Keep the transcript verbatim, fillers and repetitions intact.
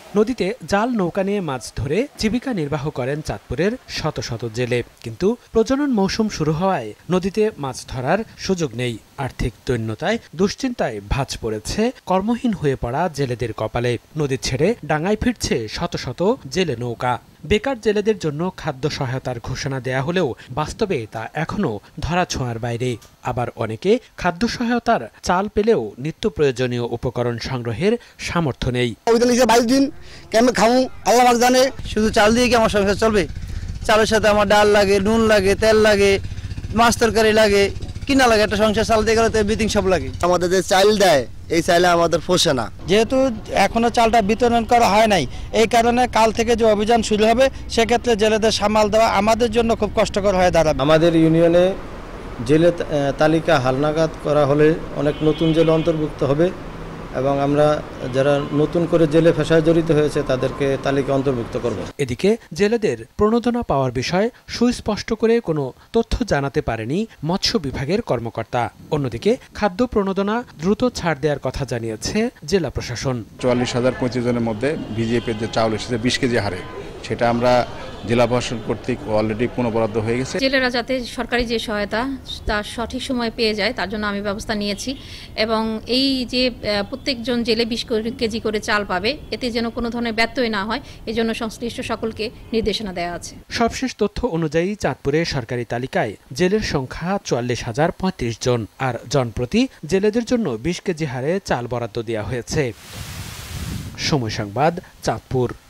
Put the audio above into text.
নদীতে জাল নৌকা নিয়ে মাছ ধরে জীবিকা নির্বাহ করেন চাঁদপুরের শত শত জেলে, কিন্তু প্রজনন মৌসুম শুরু হওয়ায় নদীতে মাছ ধরার সুযোগ নেই। আর্থিক দৈন্যতায় দুশ্চিন্তায় ভাঁজ পড়েছে কর্মহীন হয়ে পড়া জেলেদের কপালে। নদী ছেড়ে ডাঙায় ফিরছে শত শত জেলে নৌকা। বেকার জেলেদের জন্য খাদ্য সহায়তার ঘোষণা দেয়া হলেও বাস্তবে তা এখনো ধরাছোঁয়ার বাইরে। আবার অনেকে খাদ্য সহায়তার চাল পেলেও নিত্য প্রয়োজনীয় উপকরণ সংগ্রহের সামর্থ্য নেই। বাইশ দিন কেমন খাবো আল্লাহ পাক জানে। শুধু চাল দিয়ে কি আমার সংসার চলবে? চালের সাথে আমার ডাল লাগে, নুন লাগে, তেল লাগে, মাছ তরকারি লাগে, কিনা লাগে। একটা সংসার চাল দিয়ে গেলে বিতিং সব লাগে। আমাদের যে চাল দেয় এই চাইলে আমাদের পোষে না। যেহেতু এখনো চালটা বিতরণ করা হয় নাই, এই কারণে কাল থেকে যে অভিযান শুরু হবে সেক্ষেত্রে জেলেদের সামাল দেওয়া আমাদের জন্য খুব কষ্টকর হয়ে দাঁড়াবে। আমাদের ইউনিয়নে জেলে তালিকা হালনাগাদ করা হলে অনেক নতুন জেলে অন্তর্ভুক্ত হবে এবং আমরা যারা নতুন করে জেলে পেশায় জড়িত হয়েছে তাদেরকে তালিকা অন্তর্ভুক্ত করব। এদিকে জেলেদের প্রণোদনা পাওয়ার বিষয়ে সুস্পষ্ট করে কোনো তথ্য জানাতে পারেনি মৎস্য বিভাগের কর্মকর্তা। অন্যদিকে খাদ্য প্রণোদনা দ্রুত ছাড় দেওয়ার কথা জানিয়েছে জেলা প্রশাসন। চুয়াল্লিশ হাজার পঁয়ত্রিশ জনের মধ্যে বিজেপির যে চাউল এসেছে বিশ কেজি হারে, সেটা আমরা জেলা প্রশাসন কর্তৃক অলরেডি পুনঃবরাদ্দ হয়ে গেছে। জেলেরা যাতে সরকারি যে সহায়তা তার সঠিক সময়ে পেয়ে যায় তার জন্য আমি ব্যবস্থা নিয়েছি এবং এই যে প্রত্যেকজন জেলে বিশ কেজি করে চাল পাবে, এতে যেন কোনো ধরনের ব্যত্যয় না হয় এজন্য সংশ্লিষ্ট সকলকে নির্দেশনা দেওয়া আছে। সবশেষ তথ্য অনুযায়ী চাঁদপুরের সরকারি তালিকায় জেলের সংখ্যা চুয়াল্লিশ হাজার পঁয়ত্রিশ জন, আর জনপ্রতি জেলেদের জন্য বিশ কেজি হারে চাল বরাদ্দ দেওয়া হয়েছে। সময় সংবাদ, চাঁদপুর।